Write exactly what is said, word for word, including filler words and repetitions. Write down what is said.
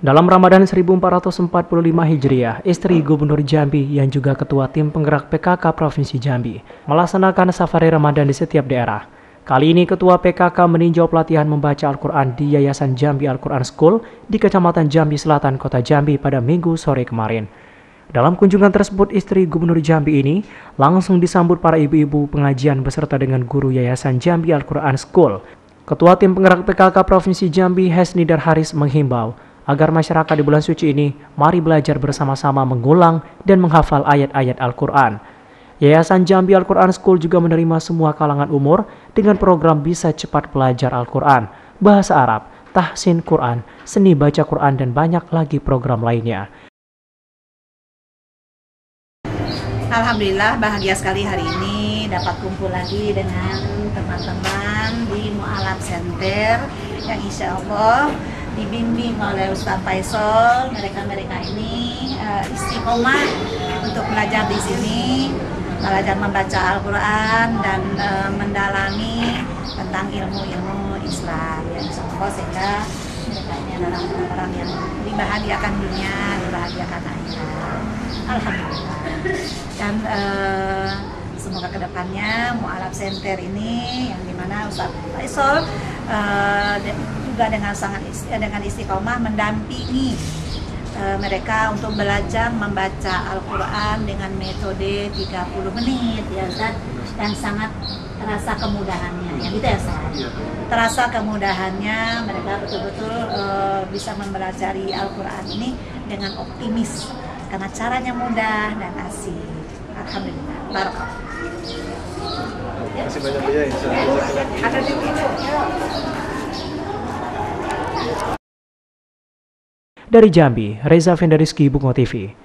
Dalam Ramadan seribu empat ratus empat puluh lima Hijriah, istri Gubernur Jambi yang juga ketua tim penggerak P K K Provinsi Jambi melaksanakan safari Ramadan di setiap daerah. Kali ini Ketua P K K meninjau pelatihan membaca Al-Quran di Yayasan Jambi Al-Quran School di Kecamatan Jambi Selatan, Kota Jambi pada Minggu sore kemarin. Dalam kunjungan tersebut, istri Gubernur Jambi ini langsung disambut para ibu-ibu pengajian beserta dengan guru Yayasan Jambi Al-Quran School. Ketua tim penggerak P K K Provinsi Jambi Hesnidar Haris menghimbau agar masyarakat di bulan suci ini mari belajar bersama-sama mengulang dan menghafal ayat-ayat Al-Quran. Yayasan Jambi Al-Quran School juga menerima semua kalangan umur dengan program Bisa Cepat Belajar Al-Quran, Bahasa Arab, Tahsin Quran, Seni Baca Quran, dan banyak lagi program lainnya. Alhamdulillah bahagia sekali hari ini dapat kumpul lagi dengan teman-teman di Mu'alaf Center yang insya Allah dibimbing oleh Ustaz Faisal. Mereka-mereka ini uh, istiqomah untuk belajar di sini, belajar membaca Al-Quran dan uh, mendalami tentang ilmu-ilmu Islam yang insya Allah, sehingga mereka ini adalah orang-orang yang dibahagiakan dunia, dibahagiakan akhirat. Alhamdulillah. Dan uh, semoga kedepannya Mu'alaf Center ini yang dimana Ustaz Faisal uh, juga dengan sangat dengan istiqomah mendampingi uh, mereka untuk belajar membaca Al-Quran dengan metode tiga puluh menit ya Ustaz, dan sangat terasa kemudahannya ya gitu ya Ustaz. Terasa kemudahannya, mereka betul-betul uh, bisa mempelajari Al-Quran ini dengan optimis karena caranya mudah dan asik. Alhamdulillah. Barakallah. Terima kasih banyak ya, insya Allah. Ada di video. Dari Jambi, Reza Fendariski, Bungo T V.